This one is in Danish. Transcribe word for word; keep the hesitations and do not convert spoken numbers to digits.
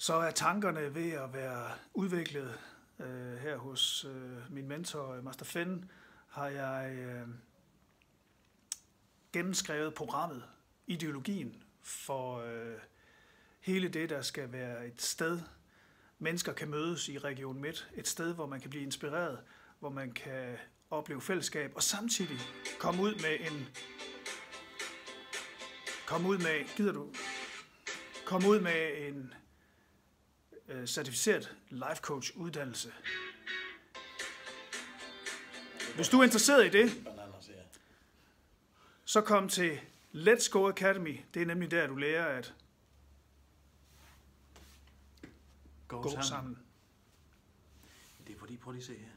Så er tankerne ved at være udviklet. Øh, her hos øh, min mentor, Master Finn, har jeg øh, gennemskrevet programmet, ideologien for øh, hele det, der skal være et sted, mennesker kan mødes i Region Midt. Et sted, hvor man kan blive inspireret, hvor man kan opleve fællesskab, og samtidig komme ud med en... Komme ud med... Gider du? Komme ud med en øh, certificeret life coach uddannelse. Hvis du er interesseret i det, så kom til Let's Go Academy. Det er nemlig der, du lærer at gå, gå sammen. sammen. Det er fordi, prøv lige at se her.